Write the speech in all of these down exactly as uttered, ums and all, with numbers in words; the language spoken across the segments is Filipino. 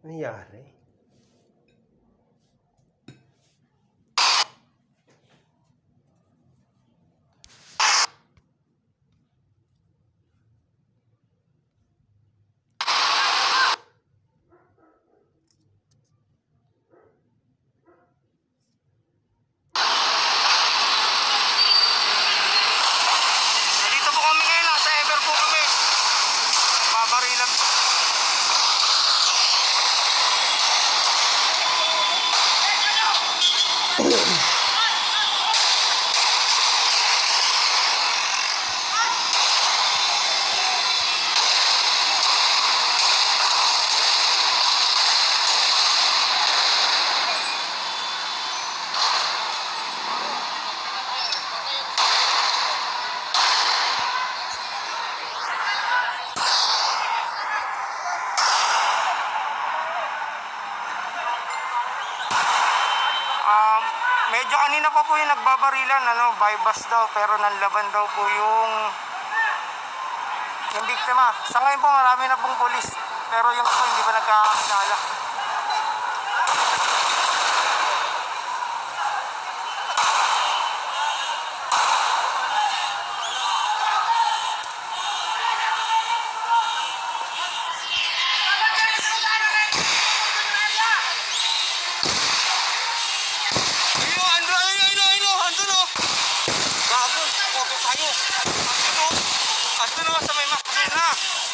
Nangyari? Um, medyo kanina pa po yung nagbabarilan, ano, by bus daw, pero nanlaban daw po yung yung biktima. Sa ngayon po marami na pong pulis, pero yung po hindi pa nagkakakilala. Ato na sa may makapin na.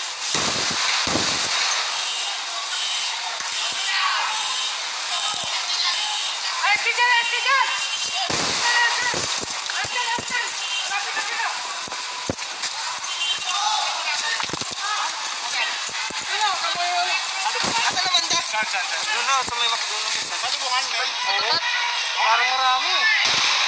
Ay, sigal, ay, sigal! Asa naman da? Saan, saan, saan? Doon na, sa may makapin na. Malubungan, men? Oo. Parang marami.